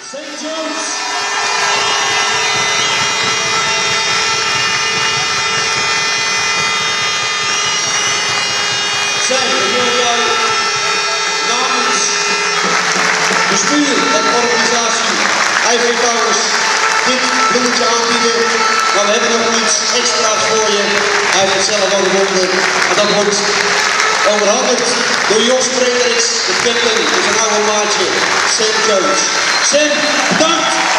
St. John's. Sam, ik wil jou namens bestuur en organisatie IJ Vrouwers dit bloemetje aanbieden. Maar we hebben nog iets extra's voor je. Hij heeft het zelf overwonnen. En dat wordt overhandigd door Jos Frederiks, de captain, dus een oude maatje, St. John's. Sam, bedankt!